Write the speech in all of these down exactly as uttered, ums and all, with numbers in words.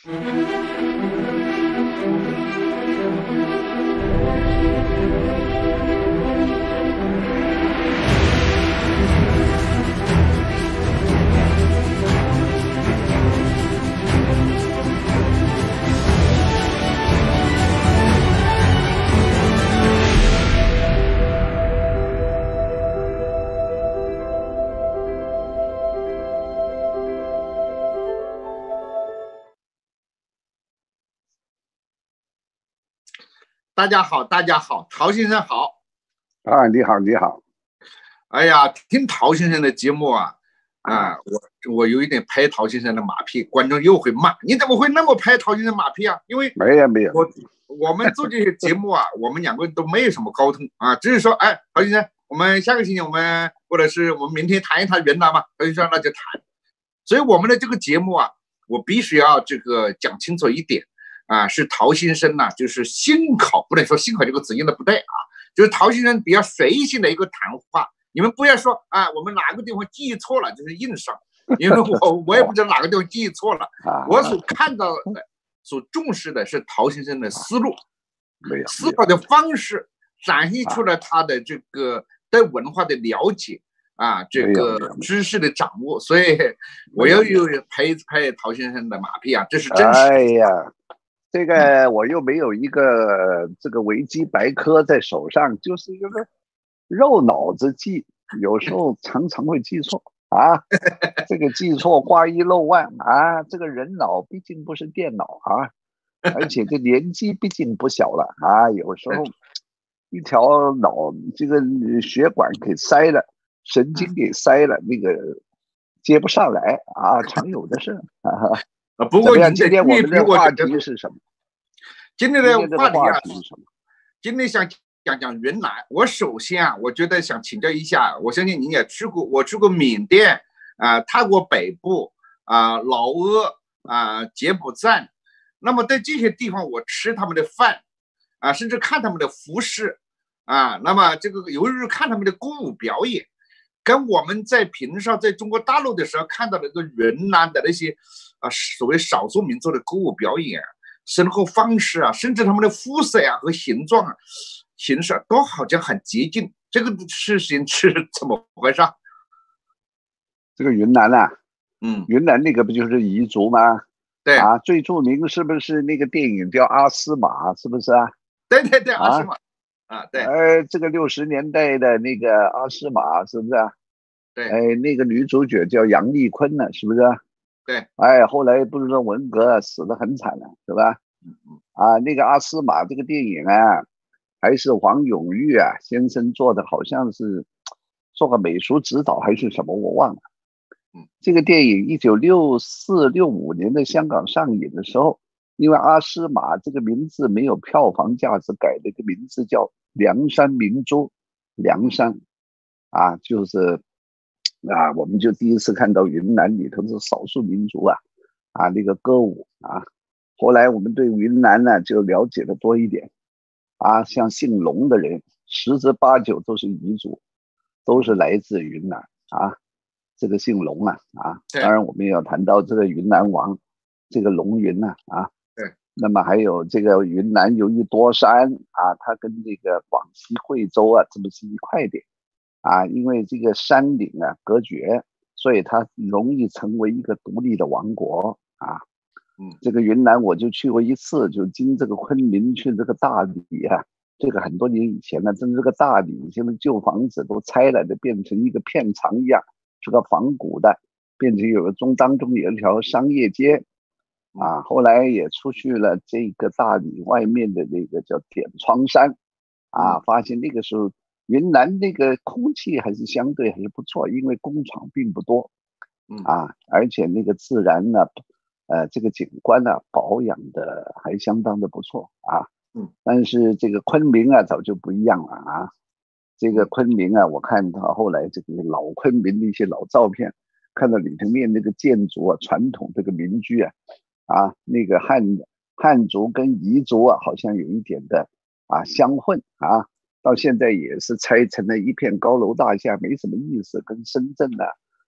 大家好，大家好，陶先生好。 啊，你好，你好。 哎呀，听陶先生的节目啊，啊，我我有一点拍陶先生的马屁，观众又会骂，你怎么会那么拍陶先生马屁啊？因为没有没有， 我我们做这些节目啊，我们两个人都没有什么沟通啊，只是说，哎，陶先生，我们下个星期我们或者是我们明天谈一谈云南嘛，陶先生那就谈。所以我们的这个节目啊，我必须要这个讲清楚一点。啊，是陶先生呢、啊，就是信口，不能说信口这个词用的不对啊，就是陶先生比较随性的一个谈话。你们不要说啊，我们哪个地方记忆错了，就是硬伤，因为我我也不知道哪个地方记忆错了。我所看到的、所重视的是陶先生的思路，思考的方式，展现出了他的这个对文化的了解啊，这个知识的掌握。所以我要有拍拍陶先生的马屁啊，这是真实。 哎呀。这个我又没有一个这个维基百科在手上，就是这个肉脑子记，有时候常常会记错啊。这个记错挂一漏万啊。这个人脑毕竟不是电脑啊，而且这年纪毕竟不小了啊，有时候一条脑这个血管给塞了，神经给塞了，那个接不上来啊，常有的事啊。 啊，不过今天我们的话题是什么？ 今天的话题啊， 是什么？ 今天想讲讲云南。我首先啊，我觉得想请教一下，我相信您也去过，我去过缅甸啊、呃、泰国北部啊、呃、老挝啊、呃、柬埔寨。那么在这些地方，我吃他们的饭啊，甚至看他们的服饰啊。那么这个尤其是看他们的歌舞表演，跟我们在平常在中国大陆的时候看到的这个云南的那些啊所谓少数民族的歌舞表演、生活方式啊，甚至他们的肤色呀、啊、和形状啊、形式、啊、都好像很接近。这个事情是怎么回事？ 这个云南啊， 嗯， 云南那个不就是彝族吗？ 对啊，最著名是不是那个电影叫《阿斯玛》？是不是啊？ 对对对，阿斯玛。啊，对， 呃，这个六十年代的那个阿斯玛是不是啊？ 对， 哎，那个女主角叫杨丽坤呢，是不是？ 对， 哎，后来不是说文革死得很惨了，是吧？啊，那个阿斯玛这个电影啊，还是黄永玉啊先生做的，好像是做个美术指导还是什么，我忘了。这个电影一九六四六五年的香港上映的时候。因为阿斯玛这个名字没有票房价值，改了一个名字叫凉山明珠。凉山啊，就是啊，我们就第一次看到云南里头是少数民族啊啊那个歌舞啊。后来我们对云南呢就了解的多一点啊，像姓龙的人十之八九都是彝族，都是来自云南啊。这个姓龙啊啊，当然我们也要谈到这个云南王，这个龙云呐 啊, 啊。那么还有这个云南由于多山啊，它跟这个广西惠州啊这么是一块点啊，因为这个山岭啊隔绝，所以它容易成为一个独立的王国啊。嗯，这个云南我就去过一次，就经这个昆明去这个大理啊，这个很多年以前呢，真是这个大理现在旧房子都拆了，就变成一个片场一样，这个仿古的，变成有个中当中有一条商业街。啊，后来也出去了这个大理外面的那个叫点窗山，啊，发现那个时候云南那个空气还是相对还是不错，因为工厂并不多，啊，而且那个自然呢，呃，这个景观呢保养的还相当的不错啊，但是这个昆明啊早就不一样了啊，这个昆明啊，我看到后来这个老昆明的一些老照片，看到里头面那个建筑啊，传统这个民居啊。啊，那个汉汉族跟彝族啊，好像有一点的啊相混啊，到现在也是拆成了一片高楼大厦，没什么意思，跟深圳呢、啊、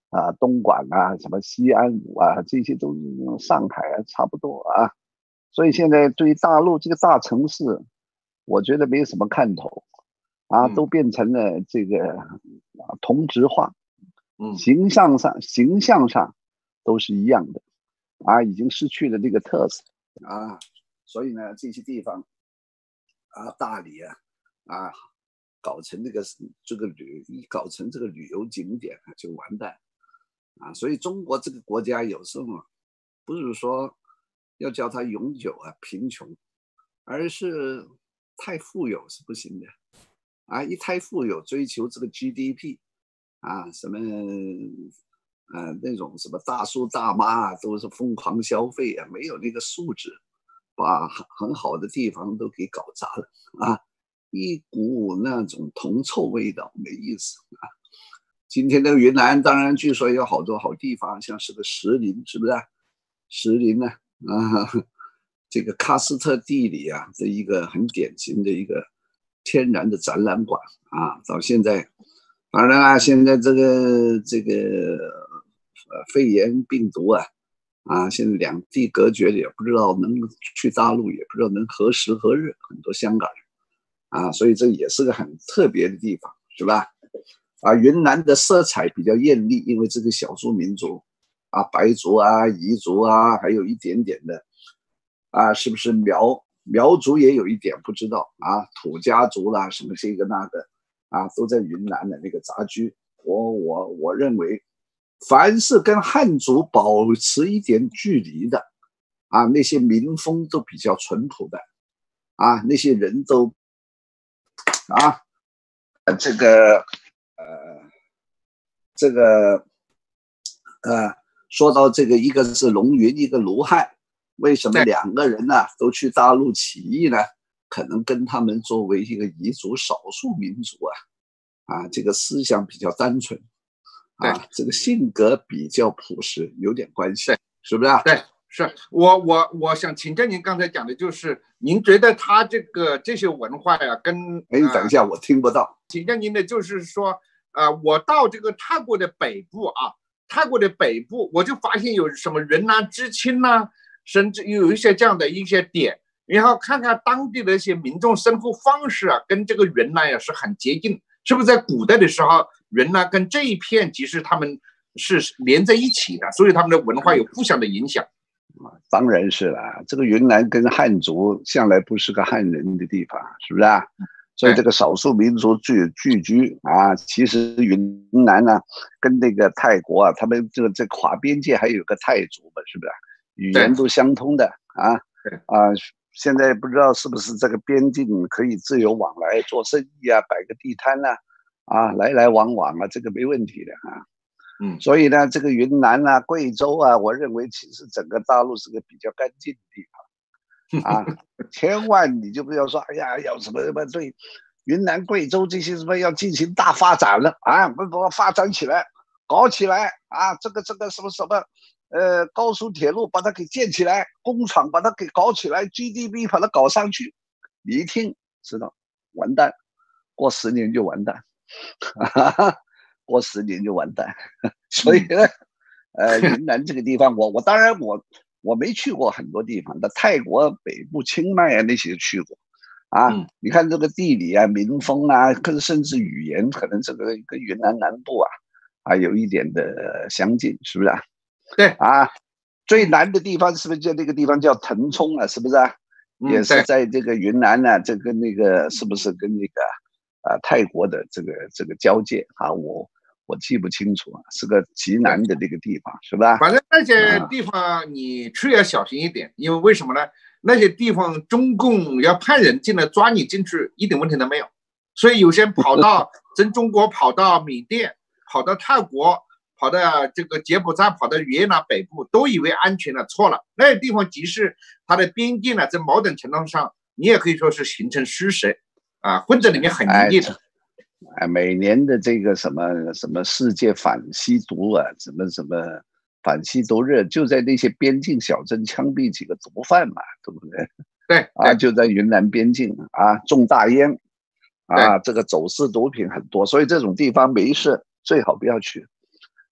啊，东莞啊，什么西安五啊，这些都是上海啊，差不多啊。所以现在对于大陆这个大城市，我觉得没有什么看头啊，都变成了这个啊同质化，形象上形象上都是一样的啊，已经失去了这个特色啊。所以呢，这些地方啊，大理啊啊，搞成这个这个旅一搞成这个旅游景点就完蛋。啊，所以中国这个国家有时候不是说要叫它永久啊贫穷，而是太富有是不行的啊！一太富有，追求这个 G D P 啊，什么呃那种什么大叔大妈啊，都是疯狂消费啊，没有那个素质，把很好的地方都给搞砸了啊！一股那种铜臭味道，没意思啊！今天的云南当然据说有好多好地方，像是个石林，是不是、啊？石林呢、啊，啊，这个喀斯特地理啊的一个很典型的一个天然的展览馆啊，到现在，当然啊，现在这个这个呃肺炎病毒啊啊，现在两地隔绝，也不知道能去大陆，也不知道能何时何日，很多香港人啊，所以这也是个很特别的地方，是吧？啊，云南的色彩比较艳丽，因为这个少数民族啊，白族啊、彝族啊，还有一点点的啊，是不是苗苗族也有一点不知道啊，土家族啦，什么这个那个啊，都在云南的那个杂居。我我我认为，凡是跟汉族保持一点距离的啊，那些民风都比较淳朴的啊，那些人都啊，这个。呃，这个呃，说到这个，一个是龙云，一个卢汉，为什么两个人呢都去大陆起义呢？可能跟他们作为一个彝族少数民族啊，啊，这个思想比较单纯，啊，这个性格比较朴实，有点关系，是不是啊？ 对，是我我我想请教您刚才讲的就是，您觉得他这个这些文化呀、啊，跟哎，等一下，我听不到。 请教您的就是说。呃，我到这个泰国的北部啊，泰国的北部，我就发现有什么云南知青呐、啊，甚至有一些这样的一些点，然后看看当地的一些民众生活方式啊，跟这个云南呀是很接近，是不是在古代的时候，云南跟这一片其实他们是连在一起的，所以他们的文化有互相的影响。 当然是了，这个云南跟汉族向来不是个汉人的地方，是不是啊？所以这个少数民族聚聚居啊，其实云南呢，跟那个泰国啊，他们这个这跨边界还有个泰族嘛，是不是？语言都相通的啊啊！现在不知道是不是这个边境可以自由往来做生意啊，摆个地摊呐、啊，啊，来来往往啊，这个没问题的啊。嗯，所以呢，这个云南啊、贵州啊，我认为其实整个大陆是个比较干净的地方。啊，千万你就不要说，哎呀，要什么什么对云南、贵州这些什么要进行大发展了啊，不不发展起来，搞起来啊，这个这个什么什么，呃，高速铁路把它给建起来，工厂把它给搞起来 ，G D P 把它搞上去，你一听知道，完蛋，过十年就完蛋，过十年就完蛋，所以呢，呃，云南这个地方，我我当然我。我没去过很多地方，但泰国北部清迈啊那些去过，啊，嗯、你看这个地理啊、民风啊，跟甚至语言，可能这个跟云南南部啊啊有一点的相近，是不是啊？ 对啊，最南的地方是不是就那个地方叫腾冲啊？是不是啊？嗯、也是在这个云南呢、啊，这跟那个是不是跟那个啊泰国的这个这个交界啊？我。我记不清楚啊，是个极南的这个地方，是吧？ 反正那些地方你去要小心一点，因为为什么呢？那些地方中共要派人进来抓你进去，一点问题都没有。所以有些人跑到从中国跑到缅甸，跑到泰国，跑到这个柬埔寨，跑到越南北部，都以为安全了，错了。那些地方即使它的边境呢，在某种程度上，你也可以说是形成虚实啊，混在里面很严厉的。 哎，每年的这个什么什么世界反吸毒啊，什么什么反吸毒日，就在那些边境小镇枪毙几个毒贩嘛，对不对？ 对啊，就在云南边境啊，种大烟啊，这个走私毒品很多，所以这种地方没事最好不要去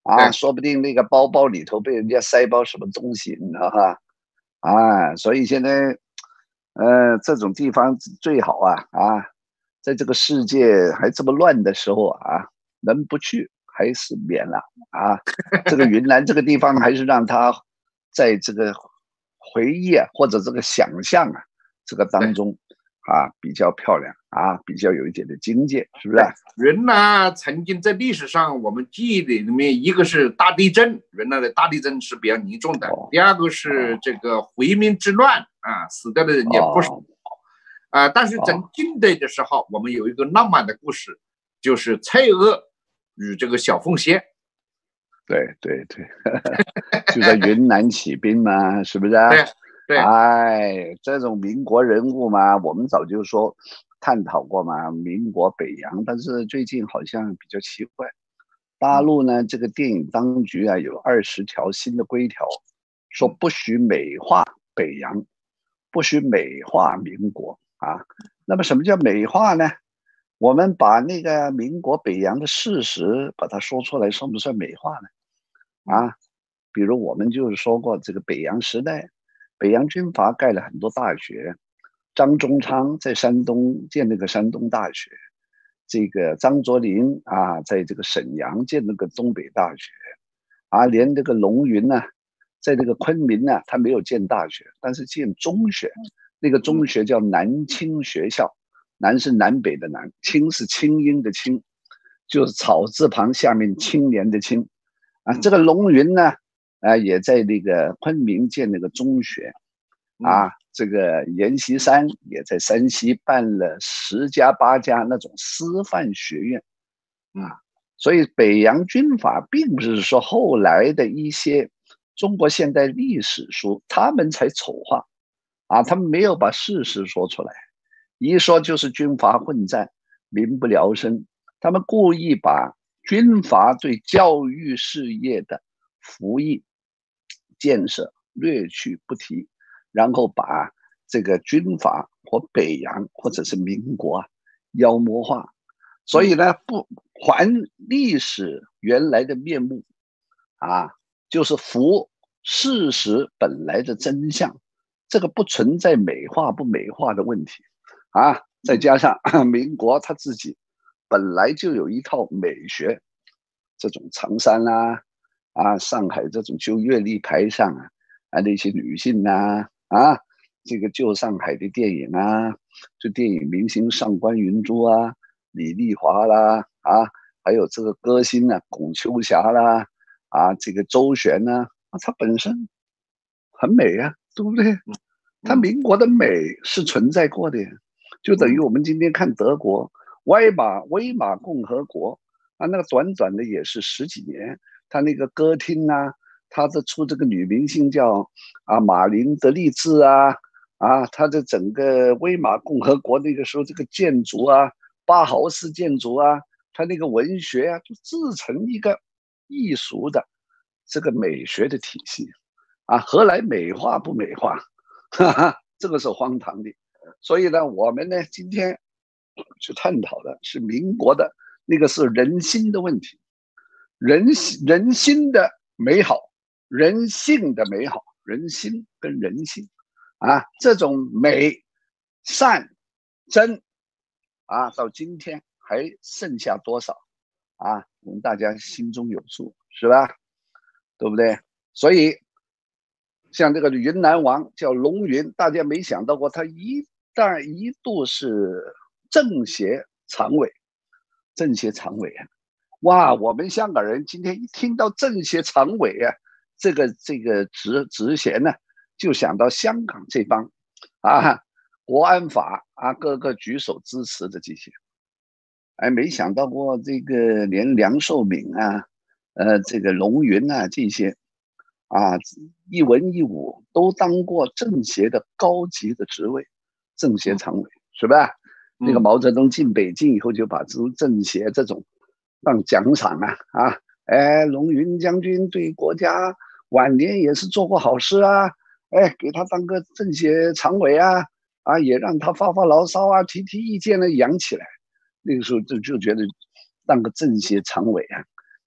啊，说不定那个包包里头被人家塞包什么东西，你知道哈？啊，所以现在，呃，这种地方最好啊啊，在这个世界还这么乱的时候啊，能不去还是免了啊。这个云南这个地方还是让他在这个回忆啊或者这个想象啊这个当中啊比较漂亮啊，比较有一点的境界，是不是？ 云南曾经在历史上我们记忆里面，一个是大地震，云南的大地震是比较严重的； 哦、 第二个是这个回民之乱啊，死掉的人也不少。啊、呃，但是在近代的时候，我们有一个浪漫的故事，就是蔡锷与这个小凤仙。 对对对，就在云南起兵嘛，是不是啊？ 对对。 哎，这种民国人物嘛，我们早就说探讨过嘛，民国北洋，但是最近好像比较奇怪，大陆呢这个电影当局啊有二十条新的规条，说不许美化北洋，不许美化民国啊。那么什么叫美化呢？我们把那个民国北洋的事实把它说出来，算不算美化呢？啊，比如我们就是说过，这个北洋时代，北洋军阀盖了很多大学，张宗昌在山东建那个山东大学，这个张作霖啊，在这个沈阳建那个东北大学，啊，连这个龙云呢、啊，在这个昆明呢、啊，他没有建大学，但是建中学，那个中学叫南清学校，南是南北的南，清是清音的清，就是草字旁下面青年的青。啊，这个龙云呢，啊，也在那个昆明建那个中学，啊，这个阎锡山也在山西办了十家八家那种师范学院，啊，所以北洋军阀并不是说后来的一些中国现代历史书他们才丑化，啊，他们没有把事实说出来，一说就是军阀混战，民不聊生，他们故意把军阀对教育事业的服役建设略去不提，然后把这个军阀或北洋或者是民国啊妖魔化，所以呢，不还历史原来的面目啊，就是服事实本来的真相，这个不存在美化不美化的问题啊。再加上民国他自己本来就有一套美学，这种长衫啦、啊，啊，上海这种就月历牌上啊，啊那些女性呐、啊，啊，这个旧上海的电影啊，就电影明星上官云珠啊、李丽华啦，啊，还有这个歌星啊，龚秋霞啦，啊，这个周璇呢、啊，她本身很美啊，对不对？她民国的美是存在过的，就等于我们今天看德国。威玛威玛共和国啊，那个短短的也是十几年，他那个歌厅啊，他的出这个女明星叫啊马琳德利兹啊啊，他的整个威玛共和国那个时候这个建筑啊，巴豪斯建筑啊，他那个文学啊，就自成一个艺术的这个美学的体系啊，何来美化不美化？哈哈，这个是荒唐的。所以呢，我们呢今天去探讨的是民国的那个是人心的问题，人人心的美好，人性的美好，人心跟人性啊，这种美、善、真啊，到今天还剩下多少啊？我们大家心中有数，是吧？对不对？所以像这个云南王叫龙云，大家没想到过，他一旦一度是政协常委，政协常委啊，哇！我们香港人今天一听到政协常委啊，这个这个职职衔呢，就想到香港这帮啊国安法啊，各个举手支持的这些，哎，没想到过这个连梁漱溟啊，呃，这个龙云啊这些。啊，一文一武都当过政协的高级的职位，政协常委是吧？那个毛泽东进北京以后就把这种政协这种当奖赏啊啊，哎，龙云将军对国家晚年也是做过好事啊，哎，给他当个政协常委啊啊，也让他发发牢骚啊，提提意见呢，养起来。那个时候就就觉得当个政协常委啊，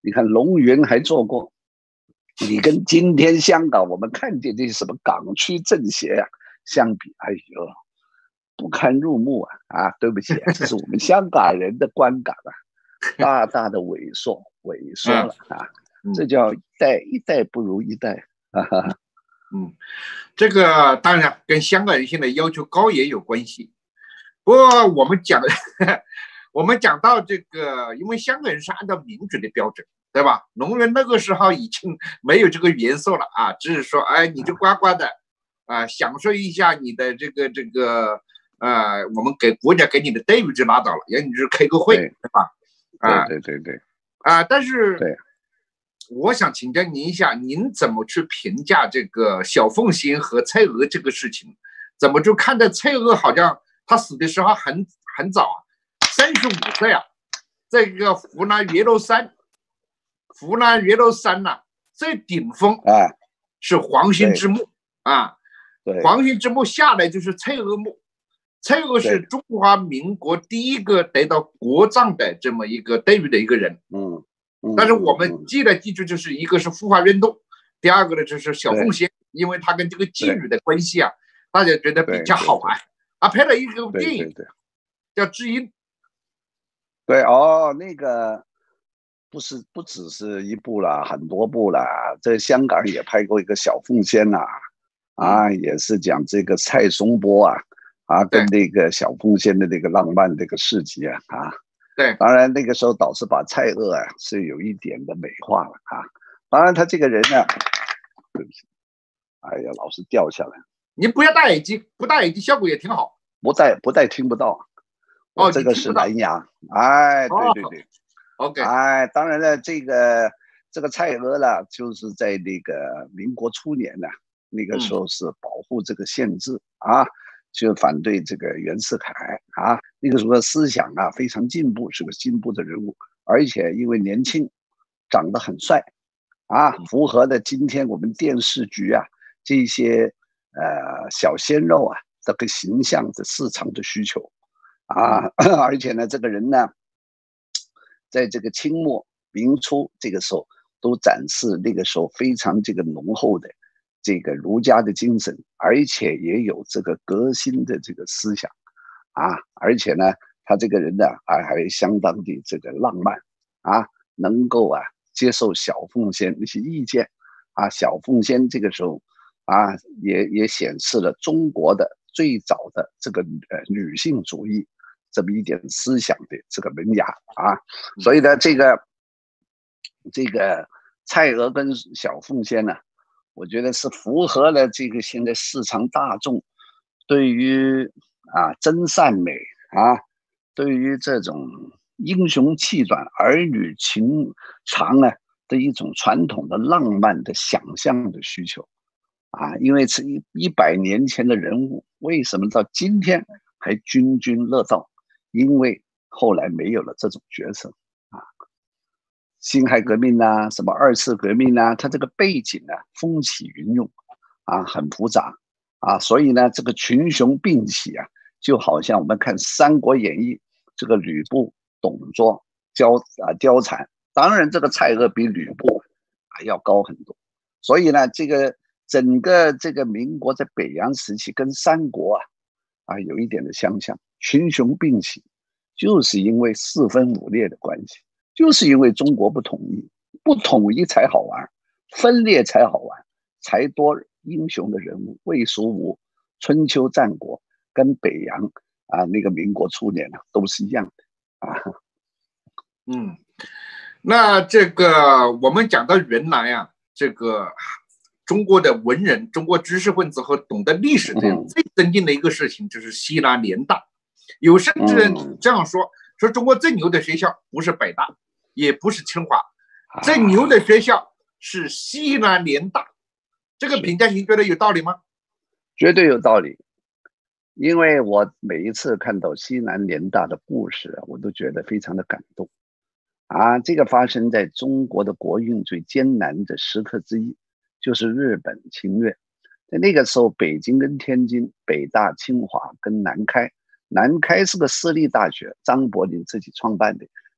你看龙云还做过，你跟今天香港我们看见这些什么港区政协啊相比，哎呦，不堪入目啊！啊，对不起，这是我们香港人的观感啊，大大的萎缩，萎缩了啊！这叫一代一代不如一代啊！ 嗯，这个当然跟香港人现在要求高也有关系。不过我们讲，我们讲到这个，因为香港人是按照民主的标准，对吧？龙人那个时候已经没有这个元素了啊，只是说，哎，你就乖乖的啊、呃，享受一下你的这个这个呃，我们给国家给你的待遇就拉倒了，然后你就开个会，对吧？ 啊，对对对对， 啊、呃，但是对。 我想请教您一下，您怎么去评价这个小凤仙和蔡锷这个事情？怎么就看待蔡锷好像他死的时候很很早啊，三十五岁啊，这个湖南岳麓山，湖南岳麓山呐、啊、最顶峰啊是黄兴之墓啊，黄兴之墓下来就是蔡锷墓，蔡锷是中华民国第一个得到国葬的这么一个待遇的一个人，嗯。但是我们记得记住，就是一个是孵化运动，第二个呢就是小凤仙，因为他跟这个妓女的关系啊，大家觉得比较好玩。啊，拍了一个电影叫《知音》。 对哦，那个不是不只是一部了，很多部了。在香港也拍过一个小凤仙呐、啊，啊，也是讲这个蔡松波啊，啊，跟那个小凤仙的这个浪漫这个事迹啊，啊。 对， 当然那个时候倒是把蔡锷啊是有一点的美化了啊。当然他这个人呢，对不起，哎呀，老是掉下来。 你不要戴耳机，不戴耳机效果也挺好。 不戴不戴听不到。 哦， 这个是蓝牙。哎，对对对。 哦、OK。 哎，当然了，这个这个蔡锷呢，就是在那个民国初年呢，那个时候是保护这个宪制、嗯、啊。就反对这个袁世凯啊，那个时候思想啊非常进步，是个进步的人物，而且因为年轻，长得很帅，啊，符合的今天我们电视剧啊这些呃小鲜肉啊这个形象的市场的需求啊，而且呢，这个人呢，在这个清末明初这个时候都展示那个时候非常这个浓厚的。这个儒家的精神，而且也有这个革新的这个思想，啊，而且呢，他这个人呢，还还相当的这个浪漫，啊，能够啊接受小凤仙那些意见，啊，小凤仙这个时候啊，也也显示了中国的最早的这个呃女性主义这么一点思想的这个萌芽啊，所以呢，这个这个蔡锷跟小凤仙呢。我觉得是符合了这个现在市场大众对于啊真善美啊，对于这种英雄气短、儿女情长啊的一种传统的浪漫的想象的需求啊，因为是一一百年前的人物，为什么到今天还津津乐道？因为后来没有了这种角色啊。辛亥革命啊，什么二次革命啊，它这个背景啊，风起云涌啊，很复杂啊，所以呢，这个群雄并起啊，就好像我们看《三国演义》，这个吕布、董卓交啊貂蝉，当然这个蔡锷比吕布还要高很多，所以呢，这个整个这个民国在北洋时期跟三国啊啊有一点的相像，群雄并起，就是因为四分五裂的关系。就是因为中国不统一，不统一才好玩，分裂才好玩，才多英雄的人物。魏、蜀、吴、春秋战国跟北洋啊那个民国初年呢、啊、都是一样的啊。 嗯，那这个我们讲到原来啊，这个中国的文人、中国知识分子和懂得历史的人最尊敬的一个事情就是西南联大，有甚至人这样说，说中国最牛的学校不是北大。也不是清华，最牛的学校是西南联大，这个评价您觉得有道理吗？ 绝对有道理，因为我每一次看到西南联大的故事，我都觉得非常的感动啊！这个发生在中国的国运最艰难的时刻之一，就是日本侵略。在那个时候，北京跟天津，北大、清华跟南开，南开是个私立大学，张伯苓自己创办的。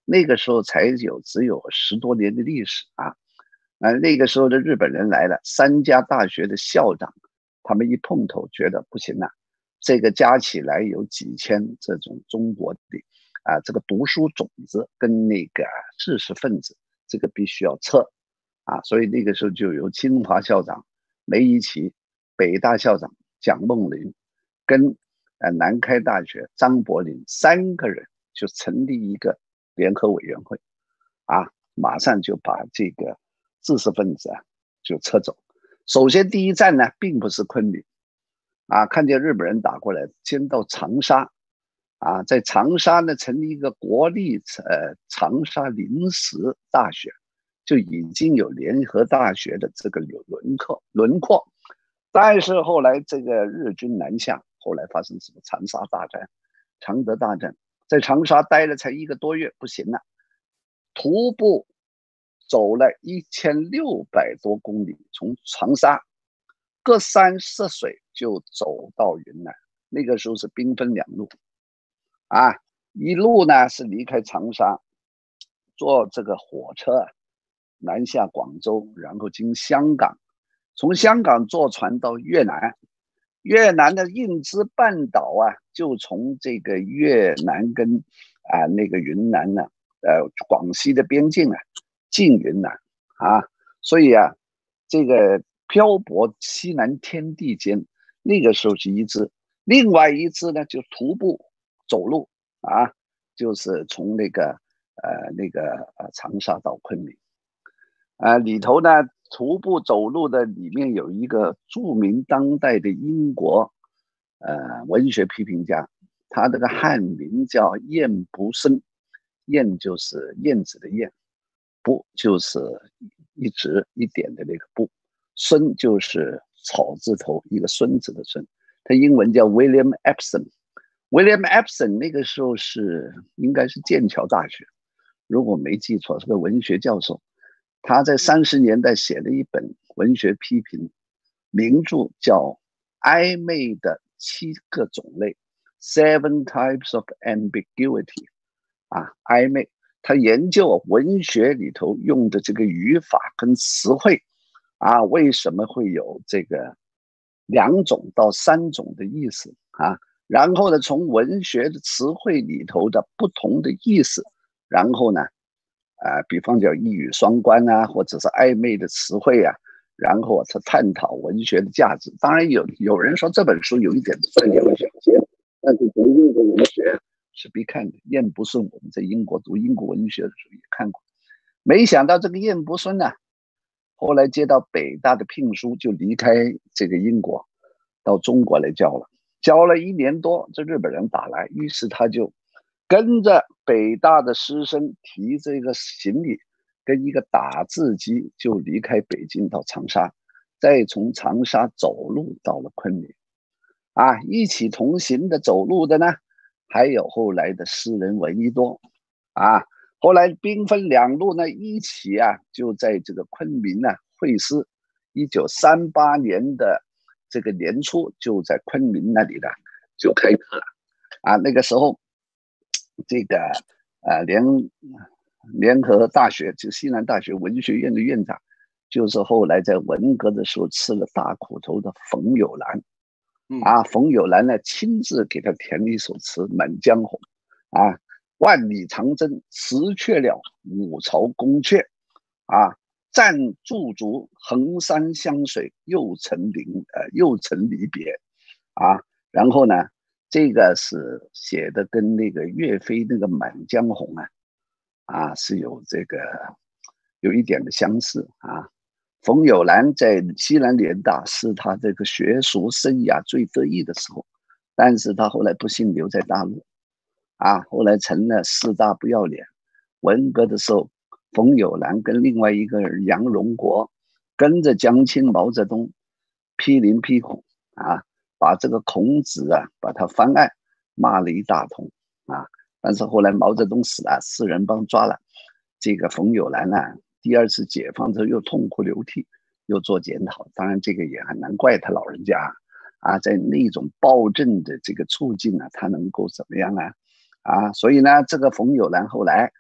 那个时候才有只有十多年的历史啊。啊，那个时候的日本人来了，三家大学的校长，他们一碰头，觉得不行了，这个加起来有几千这种中国的啊，这个读书种子跟那个知识分子，这个必须要撤啊。所以那个时候就由清华校长梅贻琦、北大校长蒋梦麟跟呃南开大学张伯苓三个人就成立一个联合委员会啊，马上就把这个知识分子啊就撤走。首先第一站呢，并不是昆明啊，看见日本人打过来，先到长沙啊，在长沙呢成立一个国立呃长沙临时大学，就已经有联合大学的这个轮廓轮廓。但是后来这个日军南下，后来发生什么长沙大战、常德大战，在长沙待了才一个多月，不行了，徒步走了一千六百多公里，从长沙隔山涉水就走到云南。那个时候是兵分两路啊，一路呢是离开长沙，坐这个火车南下广州，然后经香港，从香港坐船到越南。越南的印支半岛啊，就从这个越南跟啊那个云南呢，呃广西的边境啊，进云南啊，所以啊，这个漂泊西南天地间，那个时候是一支，另外一支呢就徒步走路啊，就是从那个呃那个呃长沙到昆明，啊里头呢徒步走路的里面有一个著名当代的英国呃文学批评家，他这个汉名叫晏不孙，晏就是燕子的燕，不就是一直一点的那个不，孙就是草字头一个孙子的孙，他英文叫 William Epson。William Epson 那个时候是应该是剑桥大学，如果没记错是个文学教授。他在三十年代写了一本文学批评名著，叫《暧昧的七个种类》 Seven Types of Ambiguity 啊，暧昧。他研究文学里头用的这个语法跟词汇啊，为什么会有这个两种到三种的意思啊？然后呢，从文学的词汇里头的不同的意思，然后呢，啊，比方叫一语双关啊，或者是暧昧的词汇啊，然后他探讨文学的价值。当然有有人说这本书有一点钻牛角尖，但是读英国文学是必看的。晏不孙我们在英国读英国文学的时候也看过，没想到这个晏不孙呢，后来接到北大的聘书，就离开这个英国，到中国来教了，教了一年多，这日本人打来，于是他就跟着北大的师生提这个行李跟一个打字机，就离开北京到长沙，再从长沙走路到了昆明啊。一起同行的走路的呢，还有后来的诗人闻一多啊。后来兵分两路呢，一起啊就在这个昆明呢会师。一九三八年的这个年初，就在昆明那里呢就开课了啊。那个时候这个呃联联合大学，就西南大学文学院的院长，就是后来在文革的时候吃了大苦头的冯友兰啊。冯友兰呢亲自给他填了一首词《满江红》啊，万里长征辞却了五朝宫阙啊，暂驻足衡山湘水，又曾离呃又曾离别啊。然后呢，这个是写的跟那个岳飞那个《满江红》啊啊是有这个有一点的相似啊。冯友兰在西南联大是他这个学术生涯最得意的时候，但是他后来不幸留在大陆啊，后来成了四大不要脸。文革的时候，冯友兰跟另外一个人杨荣国跟着江青、毛泽东批林批孔啊，把这个孔子啊把他翻案，骂了一大通啊。但是后来毛泽东死了，四人帮抓了这个冯友兰啊，第二次解放之后又痛哭流涕，又做检讨。当然这个也很难怪他老人家啊，在那种暴政的这个处境啊，他能够怎么样啊？啊，所以呢，这个冯友兰后来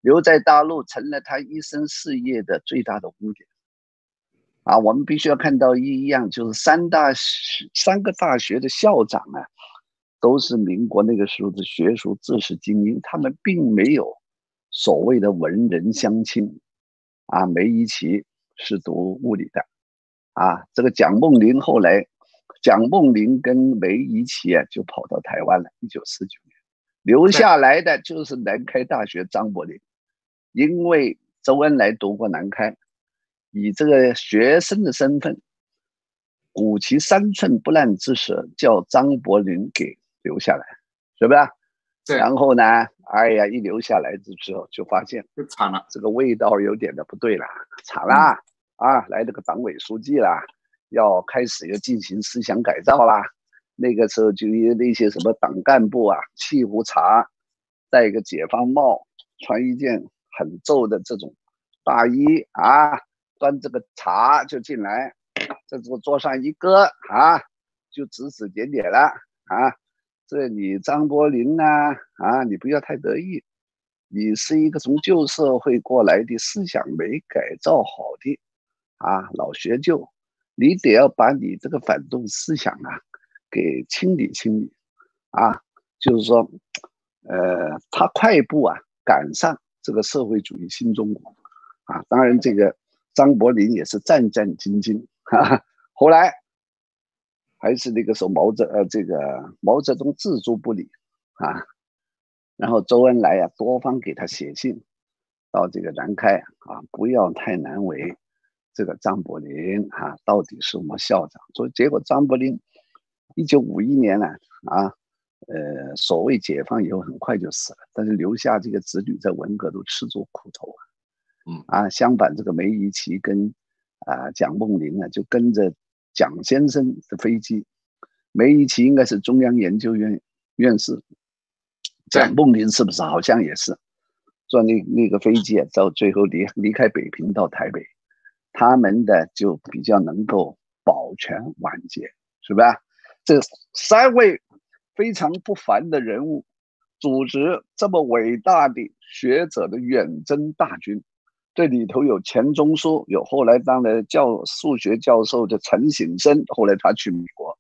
留在大陆成了他一生事业的最大的污点。啊，我们必须要看到一样，就是三大三个大学的校长啊，都是民国那个时候的学术知识精英，他们并没有所谓的文人相亲。啊，梅贻琦是读物理的，啊，这个蒋梦麟后来，蒋梦麟跟梅贻琦啊就跑到台湾了，一九四九年，留下来的就是南开大学张伯苓，因为周恩来读过南开。以这个学生的身份，鼓其三寸不烂之舌，叫张伯苓给留下来，是不是？然后呢，哎呀，一留下来之后，就发现就惨了， 这个味道有点的不对了，惨了、嗯、啊！来这个党委书记啦，要开始要进行思想改造啦。那个时候就有那些什么党干部啊，沏壶茶，戴一个解放帽，穿一件很皱的这种大衣啊。端这个茶就进来，在这个桌上一搁啊，就指指点点了啊。这你张伯苓啊，啊，你不要太得意，你是一个从旧社会过来的，思想没改造好的啊，老学究，你得要把你这个反动思想啊给清理清理啊。就是说，呃，他快步啊赶上这个社会主义新中国啊。当然这个。张伯苓也是战战兢兢，哈哈，后来还是那个时候毛泽呃这个毛泽东置诸不理啊，然后周恩来啊多方给他写信到这个南开啊，不要太难为这个张伯苓啊，到底是我们校长。所以结果张伯苓一九五一年呢啊，呃所谓解放以后很快就死了，但是留下这个子女在文革都吃足苦头啊。 嗯啊，相反，这个梅贻琦跟啊蒋梦麟啊，就跟着蒋先生的飞机。梅贻琦应该是中央研究院院士，蒋梦麟是不是好像也是坐那那个飞机啊，到最后离离开北平到台北，他们的就比较能够保全晚节，是吧？这三位非常不凡的人物，组织这么伟大的学者的远征大军。这里头有钱钟书，有后来当了教数学教授的陈省身，后来他去美国。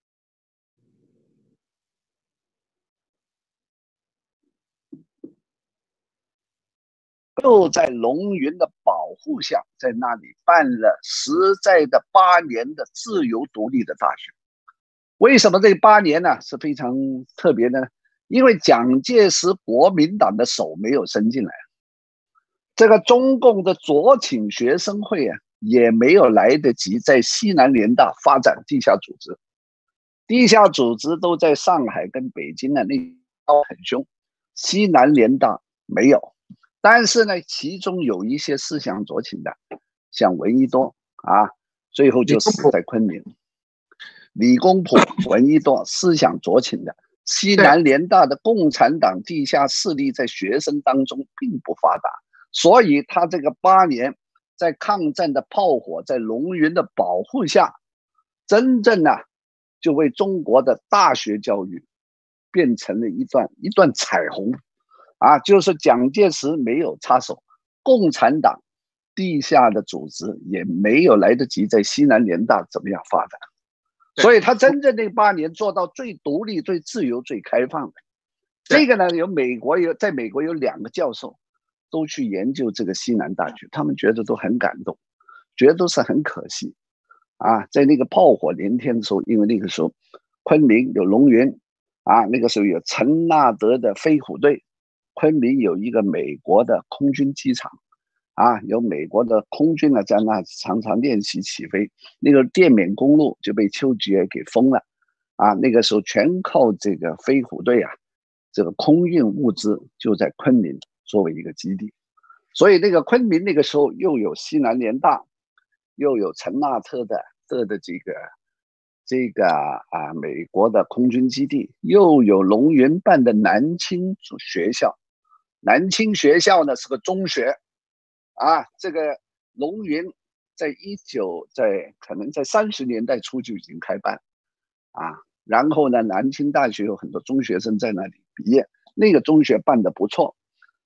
就在龙云的保护下，在那里办了实在的八年的自由独立的大学。为什么这八年呢是非常特别的呢？因为蒋介石国民党的手没有伸进来。这个中共的左倾学生会啊，也没有来得及在西南联大发展地下组织，地下组织都在上海跟北京啊，那闹很凶，西南联大没有。但是呢，其中有一些思想左倾的，像闻一多啊，最后就死在昆明。李公朴、闻一多思想左倾的，西南联大的共产党地下势力在学生当中并不发达。所以他这个八年在抗战的炮火，在龙云的保护下，真正啊就为中国的大学教育变成了一段一段彩虹啊！就是蒋介石没有插手，共产党地下的组织也没有来得及在西南联大怎么样发展，所以他真正那八年做到最独立、最自由、最开放的。这个呢，有美国有在美国有两个教授。都去研究这个西南大学，他们觉得都很感动，觉得都是很可惜啊！在那个炮火连天的时候，因为那个时候昆明有龙云啊，那个时候有陈纳德的飞虎队，昆明有一个美国的空军机场啊，有美国的空军呢在那常常练习起飞，那个滇缅公路就被丘吉尔给封了啊，那个时候全靠这个飞虎队啊，这个空运物资就在昆明作为一个基地，所以那个昆明那个时候又有西南联大，又有陈纳特的的的这个这个啊美国的空军基地，又有龙云办的南清学校。南清学校呢是个中学啊，这个龙云在一九在可能在三十年代初就已经开办啊，然后呢南清大学有很多中学生在那里毕业，那个中学办得不错。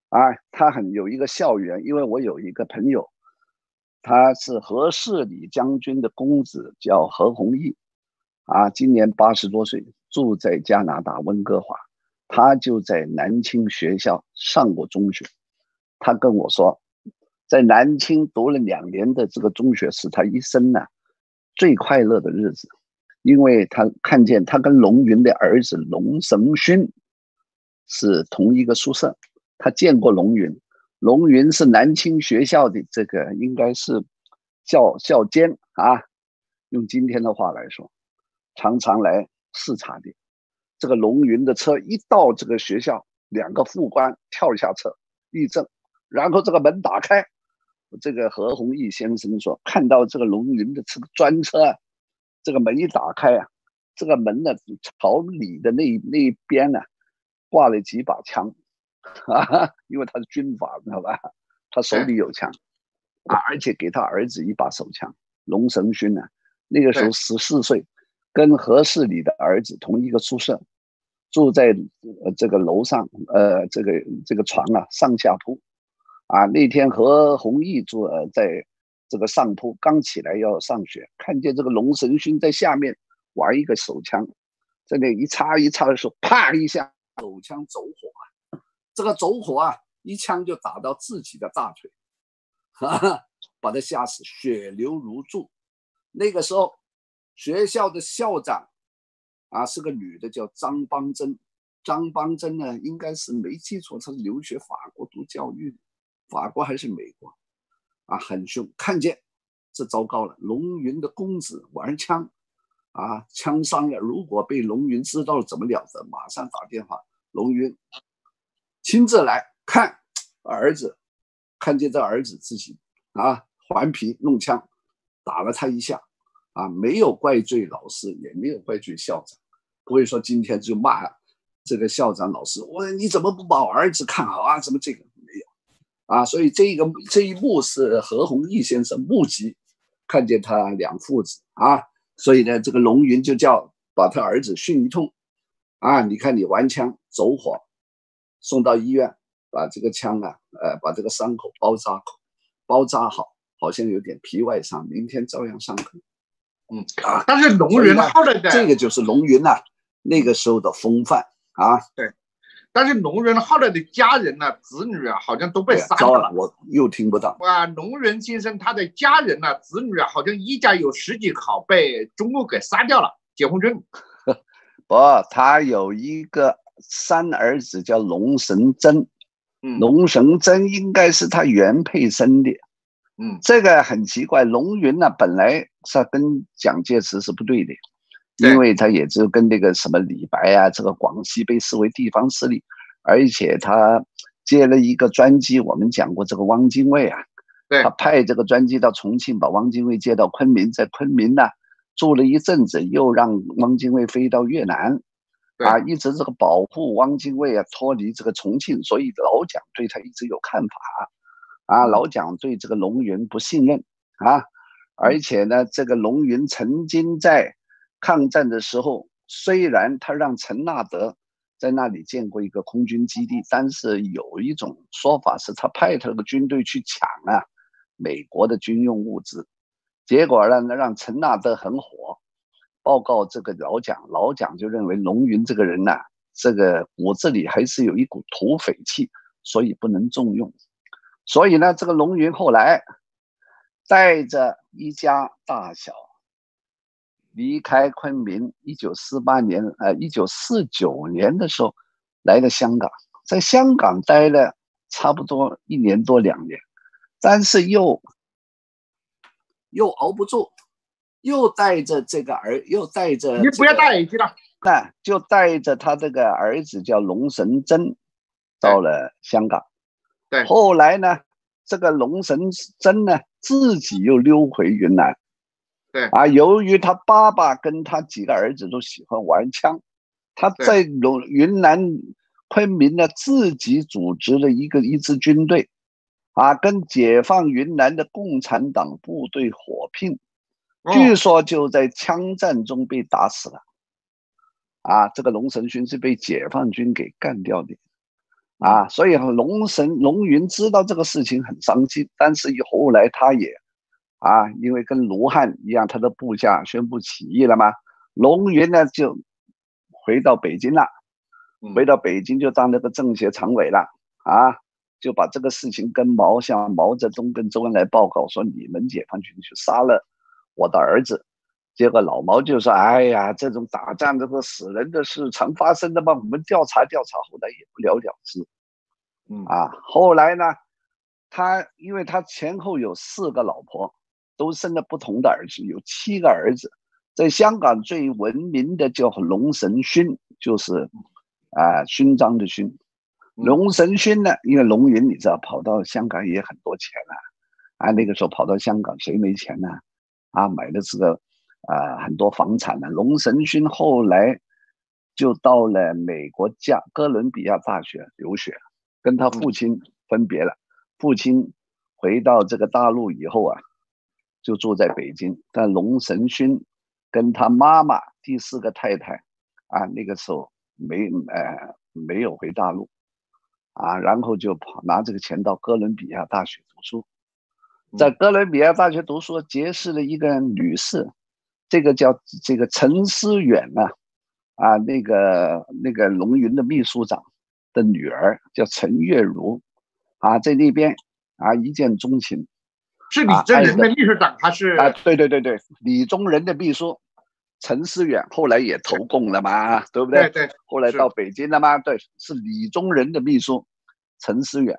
啊，他很有一个校园，因为我有一个朋友，他是何世礼将军的公子，叫何鸿燊，啊，今年八十多岁，住在加拿大温哥华，他就在南青学校上过中学。他跟我说，在南青读了两年的这个中学是他一生呢最快乐的日子，因为他看见他跟龙云的儿子龙神勋是同一个宿舍，他见过龙云，龙云是南青学校的这个应该是校校监啊，用今天的话来说，常常来视察的。这个龙云的车一到这个学校，两个副官跳下车立正，然后这个门打开，这个何鸿燊先生说，看到这个龙云的这个专车啊，这个门一打开啊，这个门呢朝里的那那一边呢、啊、挂了几把枪啊，因为他是军阀，知道吧？他手里有枪啊，而且给他儿子一把手枪。龙神勋呢、啊，那个时候十四岁，跟何世礼的儿子同一个宿舍，住在呃这个楼上，呃这个这个床啊上下铺。啊，那天何鸿燊住呃在这个上铺，刚起来要上学，看见这个龙神勋在下面玩一个手枪，在那一插一插的时候，啪一下，手枪走火啊！这个走火啊，一枪就打到自己的大腿，哈哈，把他吓死，血流如注。那个时候，学校的校长啊是个女的，叫张邦珍。张邦珍呢，应该是没记错，她是留学法国读教育的。法国还是美国啊，很凶。看见这糟糕了，龙云的公子玩枪啊，枪伤了。如果被龙云知道了，怎么了得？马上打电话，龙云亲自来看儿子，看见这儿子自己啊顽皮弄枪，打了他一下啊，没有怪罪老师，也没有怪罪校长，不会说今天就骂这个校长老师，我你怎么不把我儿子看好啊？怎么这个？啊，所以这个这一幕是何鸿燊先生目击看见他两父子啊，所以呢，这个龙云就叫把他儿子训一通啊，你看你玩枪走火，送到医院，把这个枪啊，呃，把这个伤口包扎口，包扎好，好像有点皮外伤，明天照样上课。 嗯啊，但是龙云后来的这个就是龙云呐、啊、那个时候的风范啊， 对。但是龙云后来的家人呢、啊、子女啊，好像都被杀掉了。 我又听不到。 哇，龙云先生他的家人呢、啊、子女啊，好像一家有十几口被中共给杀掉了，解放军。 不，他有一个三儿子叫龙神珍，嗯，龙神珍应该是他原配生的。嗯，这个很奇怪，龙云呢、啊、本来是跟蒋介石是不对的。因为他也就跟那个什么李白啊，这个广西被视为地方势力，而且他接了一个专机，我们讲过这个汪精卫啊，他派这个专机到重庆，把汪精卫接到昆明，在昆明呢住了一阵子，又让汪精卫飞到越南，啊，一直这个保护汪精卫啊脱离这个重庆，所以老蒋对他一直有看法，啊，老蒋对这个龙云不信任啊，而且呢，这个龙云曾经在抗战的时候，虽然他让陈纳德在那里建过一个空军基地，但是有一种说法是他派他的军队去抢啊美国的军用物资，结果呢让陈纳德很火，报告这个老蒋，老蒋就认为龙云这个人呢、啊，这个骨子里还是有一股土匪气，所以不能重用。所以呢，这个龙云后来带着一家大小离开昆明，一九四八年，呃，一九四九年的时候来了香港，在香港待了差不多一年多两年，但是又又熬不住，又带着这个儿，又带着、这个、 你不要戴耳机了， 那就带着他这个儿子叫龙神珍到了香港。 对， 后来呢，这个龙神珍呢自己又溜回云南。 对啊，由于他爸爸跟他几个儿子都喜欢玩枪，他在云南昆明呢自己组织了一个一支军队，啊，跟解放云南的共产党部队火拼，据说就在枪战中被打死了。啊，这个龙神勋是被解放军给干掉的。 啊，所以龙神龙云知道这个事情很伤心，但是后来他也啊，因为跟卢汉一样，他的部下宣布起义了嘛，龙云呢就回到北京了，回到北京就当那个政协常委了啊，就把这个事情跟毛向毛泽东跟周恩来报告说，你们解放军去杀了我的儿子。结果老毛就说：“哎呀，这种打仗这个死人的事常发生的嘛，我们调查调查。”后来也不了了之。 嗯啊，后来呢，他因为他前后有四个老婆，都生了不同的儿子，有七个儿子。在香港最闻名的叫龙神勋，就是啊勋章的勋。龙神勋呢，因为龙云你知道跑到香港也很多钱了啊，那个时候跑到香港谁没钱呢？啊，买的这个。啊、呃，很多房产呢。龙神勋后来就到了美国加哥伦比亚大学留学，跟他父亲分别了。父亲回到这个大陆以后啊，就住在北京。但龙神勋跟他妈妈第四个太太啊，那个时候没呃没有回大陆啊，然后就跑拿这个钱到哥伦比亚大学读书。在哥伦比亚大学读书，结识了一个女士。这个叫这个陈思远呢、啊，啊，那个那个龙云的秘书长的女儿叫陈月如，啊，在那边啊一见钟情， 是李宗仁的秘书长还是？ 啊，对对对对，李宗仁的秘书陈思远后来也投共了嘛，对不对？ 对对， 后来到北京了嘛，对，是李宗仁的秘书陈思远，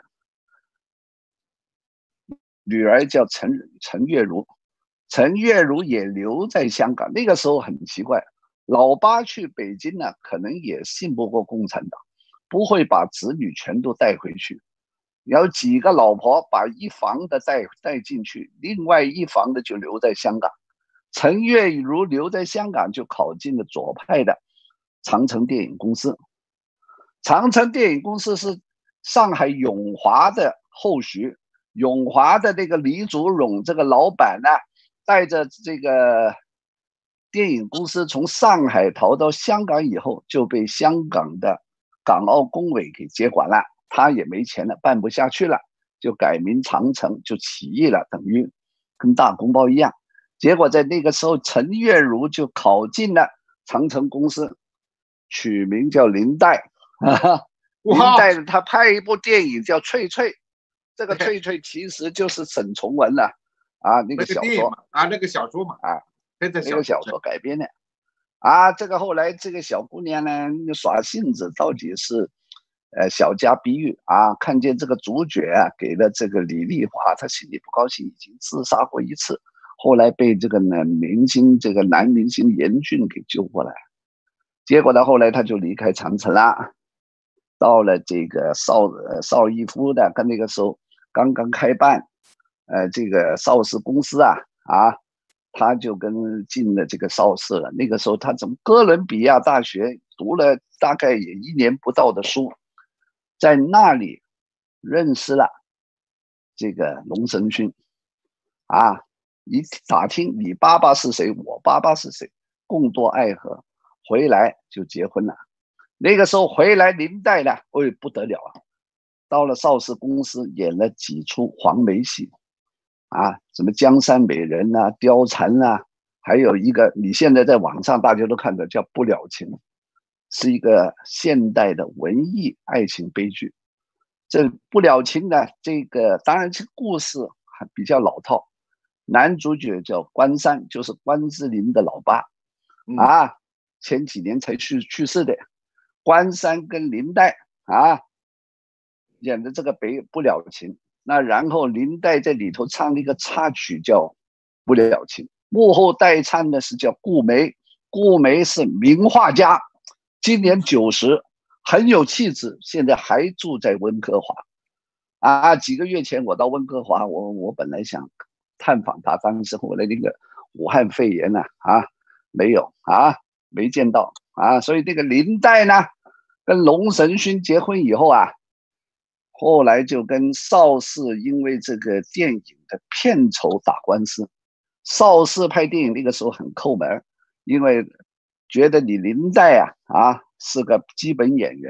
女儿叫陈陈月如。陈月如也留在香港，那个时候很奇怪，老八去北京呢，可能也信不过共产党，不会把子女全都带回去，有几个老婆把一房的带带进去，另外一房的就留在香港。陈月如留在香港就考进了左派的长城电影公司，长城电影公司是上海永华的后续，永华的那个李祖荣这个老板呢。带着这个电影公司从上海逃到香港以后，就被香港的港澳工委给接管了，他也没钱了，办不下去了，就改名长城，就起义了，等于跟大公报一样。结果在那个时候，陈月如就考进了长城公司，取名叫林黛。林黛他拍一部电影叫《翠翠》，这个翠翠其实就是沈从文了。啊，那个小说啊，那个小说嘛， 啊，那个小说改编的，啊，这个后来这个小姑娘呢耍性子，到底是，呃，小家碧玉啊，看见这个主角啊给了这个李丽华，她心里不高兴，已经自杀过一次，后来被这个呢明星这个男明星严俊给救过来，结果呢后来他就离开长城了，到了这个邵呃邵逸夫的，跟那个时候刚刚开办。呃，这个邵氏公司啊，啊，他就跟进了这个邵氏了。那个时候他从哥伦比亚大学读了大概也一年不到的书，在那里认识了这个龙神勋，啊，一打听你爸爸是谁，我爸爸是谁，共度爱河，回来就结婚了。那个时候回来林黛呢，哎不得了啊，到了邵氏公司演了几出黄梅戏。啊，什么江山美人啊，貂蝉啊，还有一个你现在在网上大家都看到叫《不了情》，是一个现代的文艺爱情悲剧。这不了情呢，这个当然这故事还比较老套，男主角叫关山，就是关之琳的老爸，啊，前几年才去去世的。关山跟林黛啊演的这个北不了情。那然后林黛在里头唱了一个插曲叫《不了情》，幕后代唱的是叫顾梅，顾梅是名画家，今年九十，很有气质，现在还住在温哥华。啊，几个月前我到温哥华，我我本来想探访他，当时后来那个武汉肺炎呢、啊，啊，没有啊，没见到啊，所以这个林黛呢，跟龙神勋结婚以后啊。后来就跟邵氏因为这个电影的片酬打官司，邵氏拍电影那个时候很抠门，因为觉得你林黛啊啊是个基本演员，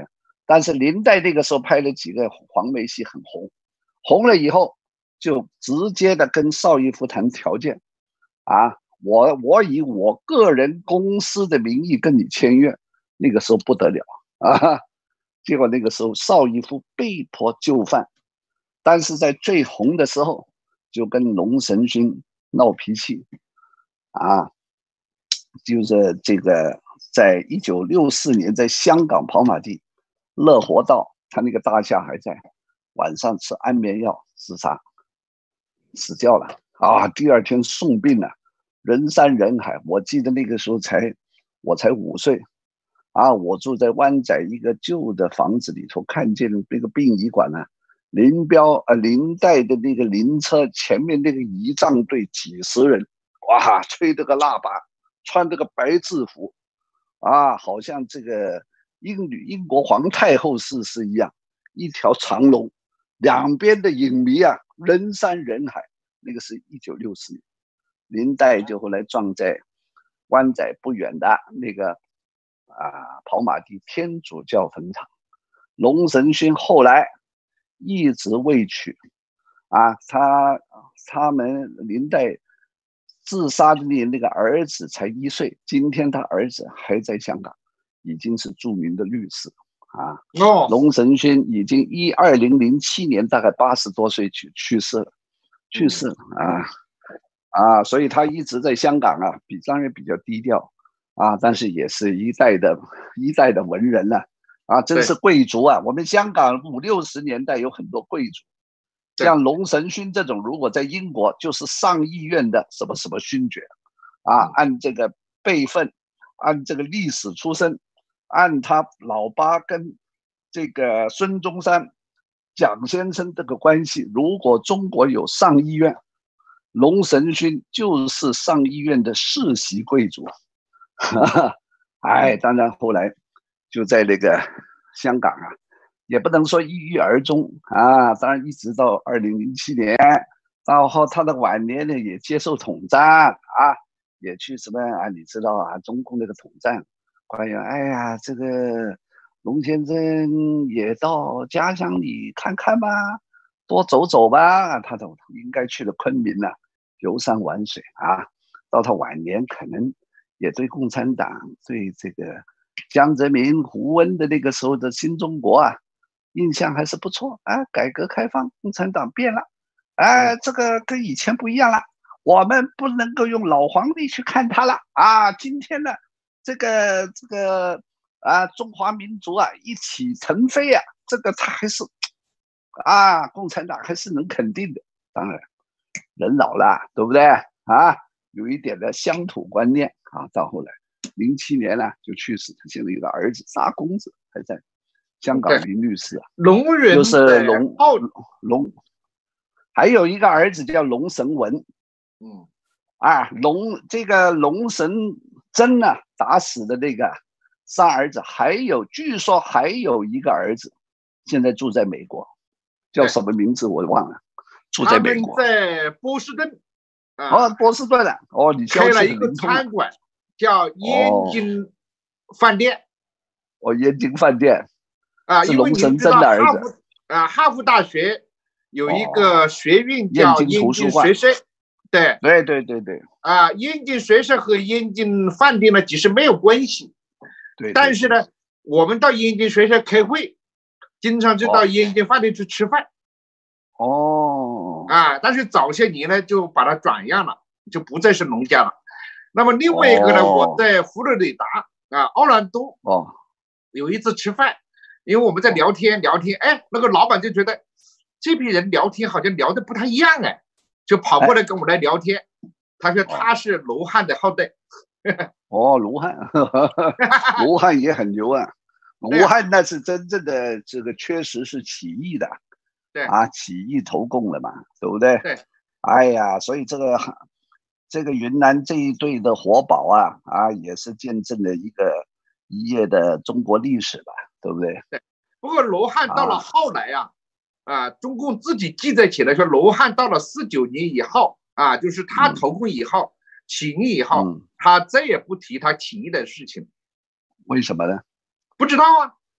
但是林黛那个时候拍了几个黄梅戏很红，红了以后就直接的跟邵逸夫谈条件，啊，我我以我个人公司的名义跟你签约，那个时候不得了啊！结果那个时候邵逸夫被迫就范，但是在最红的时候就跟龙神勋闹脾气，啊，就是这个在一九六四年在香港跑马地乐活道，他那个大厦还在，晚上吃安眠药自杀，死掉了啊！第二天送殡了，人山人海。我记得那个时候才我才五岁。啊，我住在湾仔一个旧的房子里头，看见那个殡仪馆呢、啊，林彪呃林黛的那个灵车前面那个仪仗队几十人，哇，吹着个喇叭，穿着个白制服，啊，好像这个英女英国皇太后逝世一样，一条长龙，两边的影迷啊，人山人海。那个是一九六四年，林黛就后来葬在湾仔不远的那个。啊，跑马地天主教坟场，龙神勋后来一直未娶，啊，他他们林黛自杀的那那个儿子才一岁，今天他儿子还在香港，已经是著名的律师啊。哦，龙神勋已经一二零零七年大概八十多岁去去世了，去世了啊啊，所以他一直在香港啊，比当然比较低调。啊，但是也是一代的一代的文人了，啊，真是贵族啊！我们香港五六十年代有很多贵族，像龙神勋这种，如果在英国就是上议院的什么什么勋爵，啊，按这个辈分，按这个历史出身，按他老爸跟这个孙中山、蒋先生这个关系，如果中国有上议院，龙神勋就是上议院的世袭贵族。哎，当然后来就在那个香港啊，也不能说抑郁而终啊。当然一直到二零零七年，到后他的晚年呢，也接受统战啊，也去什么啊？你知道啊，中共那个统战官员，哎呀，这个龙先生也到家乡里看看吧，多走走吧。他都应该去了昆明了、啊，游山玩水啊。到他晚年可能。也对共产党，对这个江泽民、胡温的那个时候的新中国啊，印象还是不错啊。改革开放，共产党变了，哎，这个跟以前不一样了。我们不能够用老皇帝去看他了啊！今天呢，这个这个啊，中华民族啊，一起腾飞啊，这个他还是啊，共产党还是能肯定的。当然，人老了，对不对啊？有一点的乡土观念啊，到后来零七年呢就去世，他现在有个儿子沙公子还在香港林律师啊， 龙人就是龙龙，还有一个儿子叫龙神文，嗯，啊龙这个龙神真呢打死的那个仨儿子，还有据说还有一个儿子，现在住在美国，叫什么名字我忘了，住在美国， 在波士顿。 哦，波士顿的哦，你开了一个餐馆，叫燕京饭店。 哦，燕京饭店啊， 是龙神真的儿子啊。哈佛大学有一个学院叫燕京学社，对对对对对。 啊，燕京学社和燕京饭店呢其实没有关系， 对。 但是呢，我们到燕京学社开会，经常就到燕京饭店去吃饭。 哦。 啊，但是早些年呢，就把它转让了，就不再是农家了。那么另外一个呢，哦、我在佛罗里达啊，奥兰多哦， 有一次吃饭，因为我们在聊天聊天，哎，那个老板就觉得这批人聊天好像聊的不太一样哎，就跑过来跟我来聊天。哎、他说他是卢汉的后代。 哦，卢汉，卢汉也很牛啊，卢汉那是真正的这个确实是起义的。 对啊，起义投共了嘛，对不对？ 对， 哎呀，所以这个这个云南这一队的活宝啊啊，也是见证了一个一页的中国历史吧，对不对？ 对。不过罗汉到了后来啊，啊，啊中共自己记载起来说，罗汉到了四九年以后啊，就是他投共以后、嗯、起义以后、嗯，他再也不提他起义的事情。 为什么呢？ 不知道啊。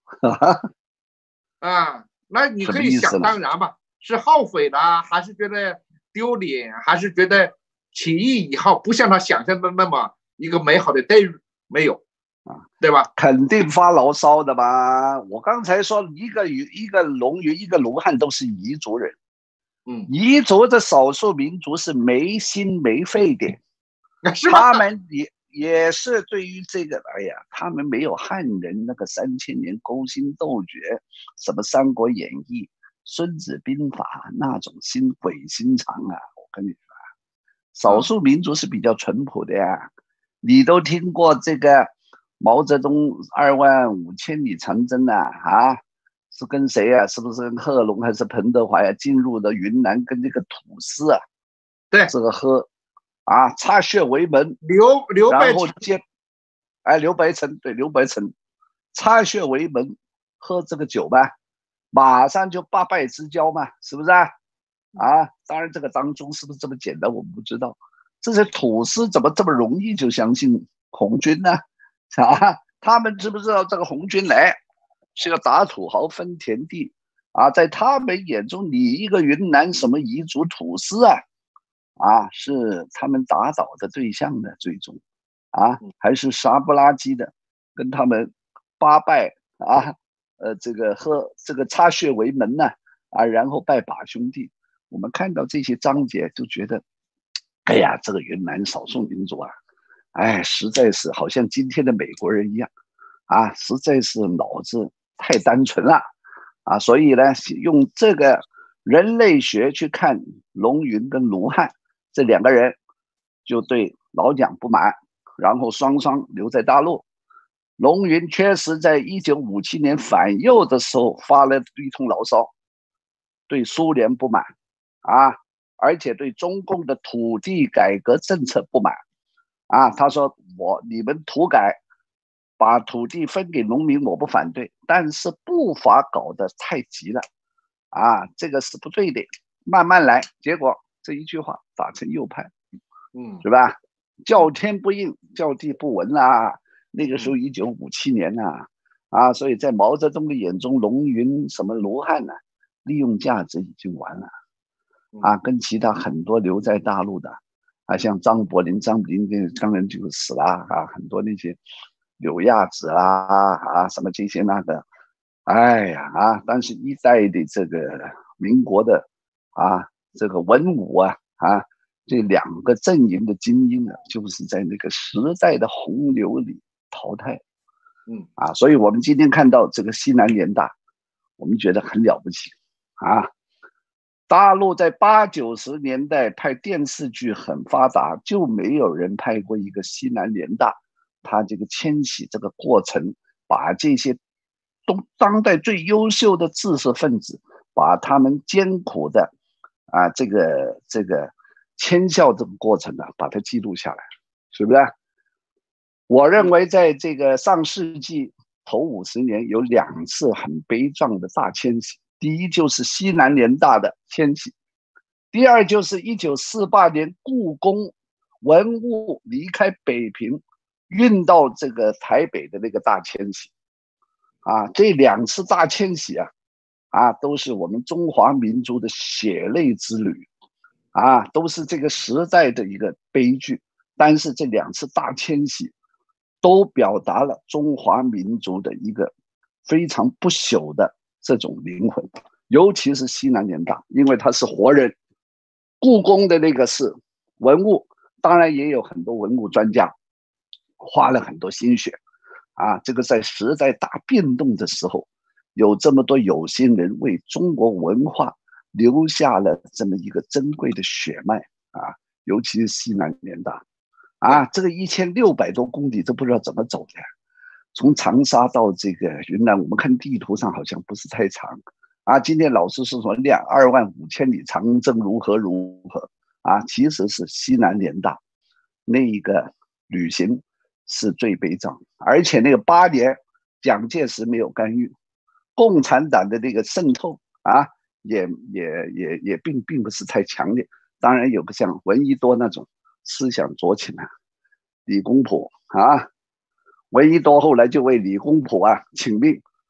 啊，那你可以想当然嘛，是后悔了，还是觉得丢脸，还是觉得起义以后不像他想象的那么一个美好的待遇？没有啊，对吧？ 肯定发牢骚的吧。我刚才说一个一个龙云，一个卢汉都是彝族人，嗯，彝族的少数民族是没心没肺的，他们也也是对于这个，哎呀，他们没有汉人那个三千年勾心斗角，什么《三国演义》、《孙子兵法》那种心鬼心肠啊！我跟你说，少数民族是比较淳朴的呀。你都听过这个毛泽东二万五千里长征啊？啊，是跟谁啊？是不是跟贺龙还是彭德怀啊？进入了云南跟这个土司啊， 对， 这个喝。啊，擦血为盟， 刘刘白然后接，哎，刘白城对刘白城，擦血为盟，喝这个酒吧，马上就八拜之交嘛，是不是啊？啊，当然这个当中是不是这么简单，我们不知道。这些土司怎么这么容易就相信红军呢？啊，他们知不知道这个红军来是要打土豪分田地啊？在他们眼中，你一个云南什么彝族土司啊？啊，是他们打倒的对象的，最终，啊，还是杀不拉几的，跟他们八拜啊，呃，这个和这个擦血为盟呢，啊，然后拜把兄弟。我们看到这些章节就觉得，哎呀，这个云南少数民族啊，哎，实在是好像今天的美国人一样，啊，实在是脑子太单纯了，啊，所以呢，用这个人类学去看龙云跟卢汉。这两个人就对老蒋不满，然后双双留在大陆。龙云确实在一九五七年反右的时候发了一通牢骚，对苏联不满啊，而且对中共的土地改革政策不满啊。他说：“我你们土改，把土地分给农民，我不反对，但是步伐搞得太急了啊，这个是不对的，慢慢来。”结果这一句话打成右派，嗯，是吧？叫天不应，叫地不闻啦。那个时候一九五七年呐，啊，所以在毛泽东的眼中，龙云什么卢汉呢，利用价值已经完了，啊，跟其他很多留在大陆的，啊，像张伯苓，张伯苓当然就死了啊，很多那些柳亚子啦啊，什么这些那个，哎呀啊，但是一代的这个民国的啊。这个文武啊啊，这两个阵营的精英啊，就是在那个时代的洪流里淘汰，嗯啊，所以我们今天看到这个西南联大，我们觉得很了不起啊。大陆在八九十年代拍电视剧很发达，就没有人拍过一个西南联大，他这个迁徙这个过程，把这些东当代最优秀的知识分子，把他们艰苦的。啊，这个这个迁校这个过程呢、啊，把它记录下来，是不是？我认为在这个上世纪头五十年有两次很悲壮的大迁徙，第一就是西南联大的迁徙，第二就是一九四八年故宫文物离开北平，运到这个台北的那个大迁徙。啊，这两次大迁徙啊。啊，都是我们中华民族的血泪之旅，啊，都是这个时代的一个悲剧。但是这两次大迁徙，都表达了中华民族的一个非常不朽的这种灵魂。尤其是西南联大，因为它是活人，故宫的那个是文物，当然也有很多文物专家花了很多心血，啊，这个在时代大变动的时候。有这么多有心人为中国文化留下了这么一个珍贵的血脉啊，尤其是西南联大啊，这个一千六百多公里都不知道怎么走的，从长沙到这个云南，我们看地图上好像不是太长啊。今天老师是说两二万五千里长征如何如何啊，其实是西南联大那一个旅行是最悲壮，而且那个八年蒋介石没有干预。共产党的这个渗透啊，也也也也并并不是太强烈。当然有个像闻一多那种思想左倾啊，李公朴啊，闻一多后来就为李公朴啊请命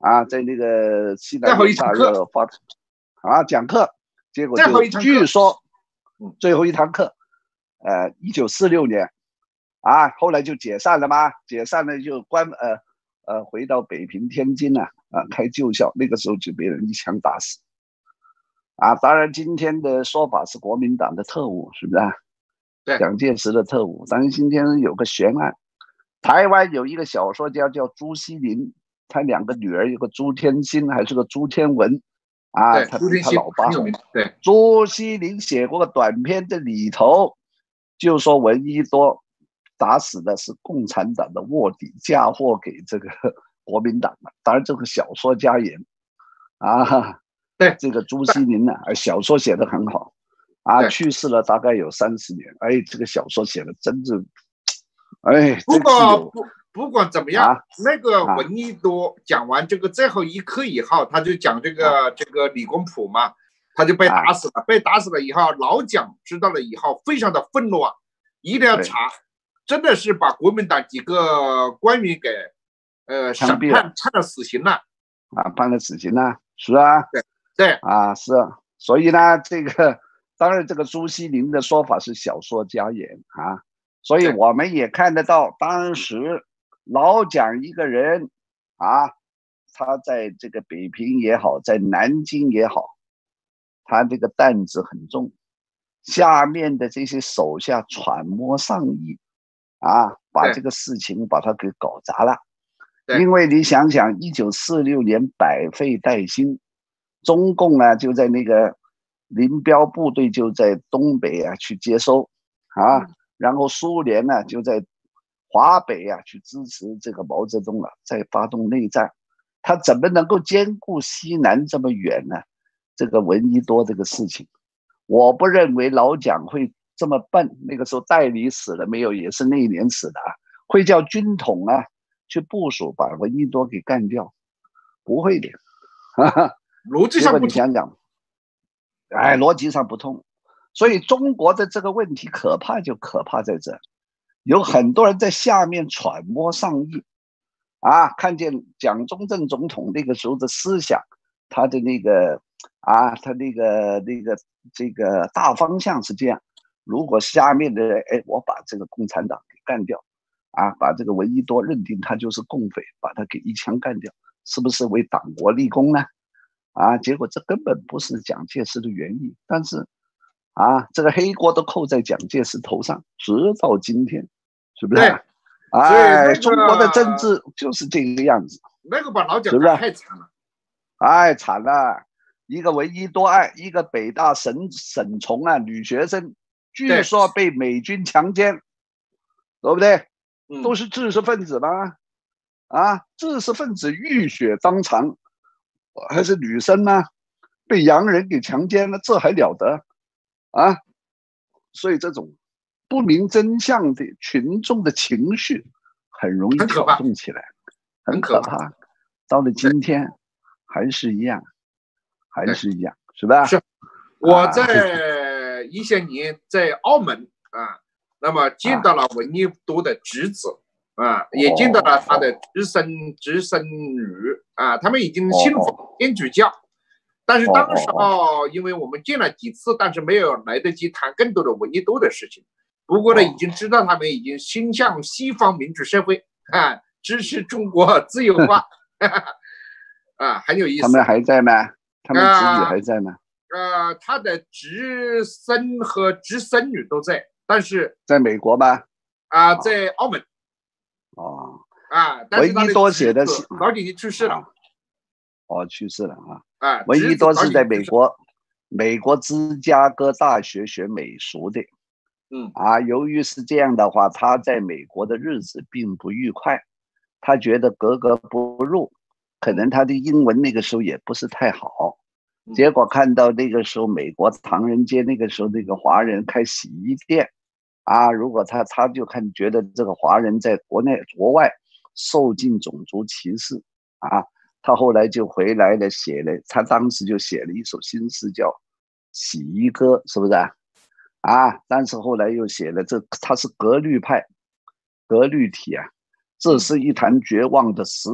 啊，在那个西南最后一联大堂课要发啊讲课，结果最后就一堂课据说嗯最后一堂课，呃，一九四六年啊，后来就解散了嘛，解散了就关呃呃回到北平、天津了啊，开旧校，那个时候就被人一枪打死。啊，当然今天的说法是国民党的特务，是不是啊？ 对， 蒋介石的特务。但是今天有个悬案，台湾有一个小说家叫朱西甯，他两个女儿，有个朱天心，还是个朱天文，啊， 对， 他比朱天心他老爸很有名。对， 朱西甯写过个短篇，这里头就说闻一多打死的是共产党的卧底，嫁祸给这个国民党了。当然，这个小说家言啊。 对， 这个朱西甯呢，小说写得很好，啊，去世了大概有三十年。哎，这个小说写的真是，哎， 不过不不管怎么样， 啊、 那个闻一多讲完这个最后一课以后，他就讲这个、啊、这个李公朴嘛，他就被打死了。啊、被打死了以后，老蒋知道了以后，非常的愤怒啊，一定要查，真的是把国民党几个官员给呃审判判了死刑了啊，判了死刑了，是啊。 对。对啊，是啊，所以呢，这个当然，这个朱西甯的说法是小说家言啊，所以我们也看得到，当时老蒋一个人啊，他在这个北平也好，在南京也好，他这个担子很重，下面的这些手下揣摩上意啊，把这个事情把它给搞砸了。因为你想想，一九四六年百废待兴。中共呢就在那个林彪部队就在东北啊去接收啊，嗯、然后苏联呢就在华北啊去支持这个毛泽东了，再发动内战，他怎么能够兼顾西南这么远呢？这个闻一多这个事情，我不认为老蒋会这么笨。那个时候戴笠死了没有？也是那一年死的啊，会叫军统啊去部署把闻一多给干掉？不会的，哈哈。 逻辑上不通， 你想想，哎，逻辑上不通，所以中国的这个问题可怕就可怕在这，有很多人在下面揣摩上意，啊，看见蒋中正总统那个时候的思想，他的那个啊，他那个那个这个大方向是这样，如果下面的人，哎，我把这个共产党给干掉，啊，把这个闻一多认定他就是共匪，把他给一枪干掉，是不是为党国立功呢？啊，结果这根本不是蒋介石的原意，但是，啊，这个黑锅都扣在蒋介石头上，直到今天，是不是？哎，中国的政治就是这个样子。 那个把老蒋干太惨了， 哎，惨了！一个闻一多案，一个北大沈沈从啊，女学生，据说被美军强奸，对不对？都是知识分子吗？啊，知识分子浴血当场。还是女生呢，被洋人给强奸了，这还了得啊！所以这种不明真相的群众的情绪很容易挑动起来，很可怕。可怕到了今天还是一样，还是一样，是吧？ 是。我在一些年在澳门啊，那么见到了闻一多的侄子。啊，也见到了他的侄孙、侄孙女啊，他们已经信奉天主教，但是当时候因为我们见了几次，但是没有来得及谈更多的闻一多的事情。不过呢，已经知道他们已经倾向西方民主社会啊，支持中国自由化，啊，很有意思。 他们还在吗？他们子女还在吗？ 呃，他的侄孙和侄孙女都在，但是在美国吧？ 啊，在澳门。 哦， 啊， 闻一多写的早几年去世了， 哦，去世了啊！ 啊， 闻一多是在美国，美国芝加哥大学学美术的， 嗯， 啊，由于是这样的话，他在美国的日子并不愉快，他觉得格格不入，可能他的英文那个时候也不是太好，结果看到那个时候美国唐人街那个时候那个华人开洗衣店。啊，如果他他就看觉得这个华人在国内国外受尽种族歧视啊，他后来就回来了，写了，他当时就写了一首新诗叫《洗衣歌》，是不是啊？啊，但是后来又写了这，他是格律派，格律体啊，这是一潭绝望的死水，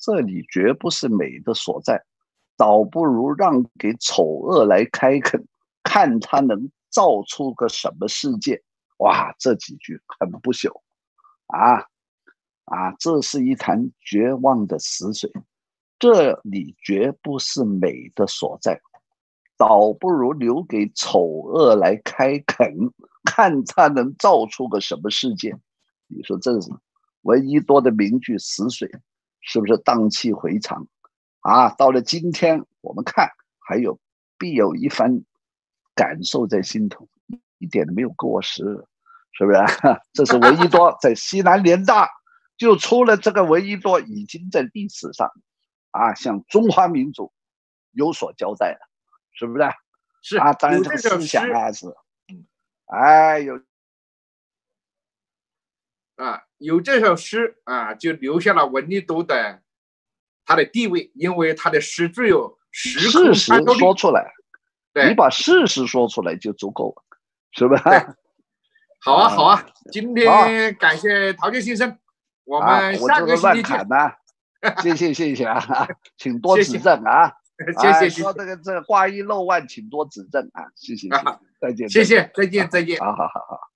这里绝不是美的所在，倒不如让给丑恶来开垦，看他能造出个什么世界。哇，这几句很不朽啊啊！这是一潭绝望的死水，这里绝不是美的所在，倒不如留给丑恶来开垦，看他能造出个什么世界。你说这是闻一多的名句死水，是不是荡气回肠啊？到了今天我们看还有必有一番感受在心头，一点都没有过时，是不是？这是闻一多在西南联大就出了这个闻一多，已经在历史上啊向中华民族有所交代了，是不是？ 是啊，当然这个思想啊是，哎有啊有这首诗啊，就留下了闻一多的他的地位，因为他的诗具有时空事实穿透力说出来， 对你把事实说出来就足够了，是吧？ 好啊，好啊，今天感谢陶杰先生，我们下个星期见。 啊、谢谢谢谢啊，请多指正啊。 谢谢谢谢。 说这个这个话一漏万，请多指正啊，谢谢谢谢，再见。 谢谢，再见再见。 好好好好。